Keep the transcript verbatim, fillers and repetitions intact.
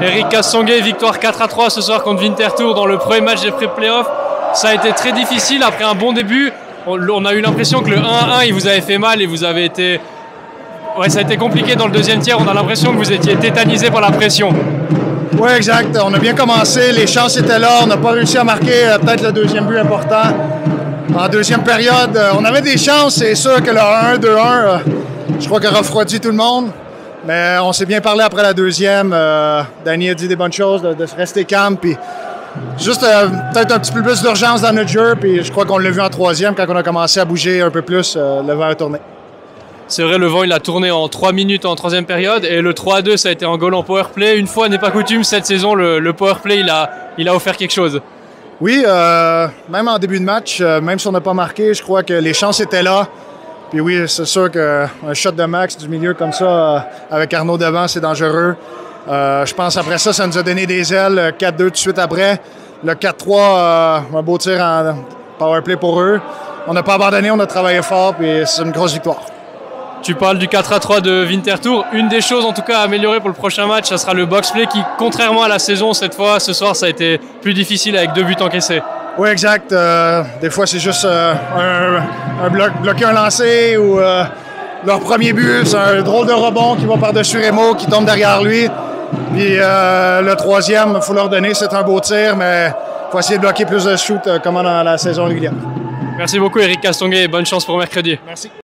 Eric Castonguay, victoire quatre à trois ce soir contre Winterthur dans le premier match des pré-playoffs. Ça a été très difficile après un bon début. On, on a eu l'impression que le un à un, il vous avait fait mal et vous avez été... Ouais, ça a été compliqué dans le deuxième tiers. On a l'impression que vous étiez tétanisé par la pression. Oui, exact. On a bien commencé. Les chances étaient là. On n'a pas réussi à marquer euh, peut-être le deuxième but important. En deuxième période, euh, on avait des chances. C'est sûr que le un deux un, euh, je crois qu'il a refroidi tout le monde. Mais on s'est bien parlé après la deuxième. Euh, Danny a dit des bonnes choses, de, de rester calme. Puis juste euh, peut-être un petit peu plus d'urgence dans notre jeu. Puis je crois qu'on l'a vu en troisième quand on a commencé à bouger un peu plus. Euh, le vent a tourné. C'est vrai, le vent il a tourné en trois minutes en troisième période et le trois à deux ça a été un goal en powerplay. Une fois n'est pas coutume, cette saison le, le powerplay il a, il a offert quelque chose. Oui, euh, même en début de match, euh, même si on n'a pas marqué, je crois que les chances étaient là. Puis oui, c'est sûr qu'un shot de max du milieu comme ça, euh, avec Arnaud devant, c'est dangereux. Euh, je pense après ça, ça nous a donné des ailes. quatre deux tout de suite après. Le quatre trois, euh, un beau tir en powerplay pour eux. On n'a pas abandonné, on a travaillé fort, puis c'est une grosse victoire. Tu parles du quatre à trois de Winterthur. Une des choses en tout cas à améliorer pour le prochain match, ça sera le box-play qui, contrairement à la saison, cette fois, ce soir, ça a été plus difficile avec deux buts encaissés. Oui, exact. Euh, des fois, c'est juste euh, un, un bloc, bloquer un lancer ou euh, leur premier but, c'est un drôle de rebond qui va par-dessus Rémo, qui tombe derrière lui. Puis euh, le troisième, il faut leur donner, c'est un beau tir, mais il faut essayer de bloquer plus de shoot euh, comme dans la saison régulière. Merci beaucoup Eric Castonguay et bonne chance pour mercredi. Merci.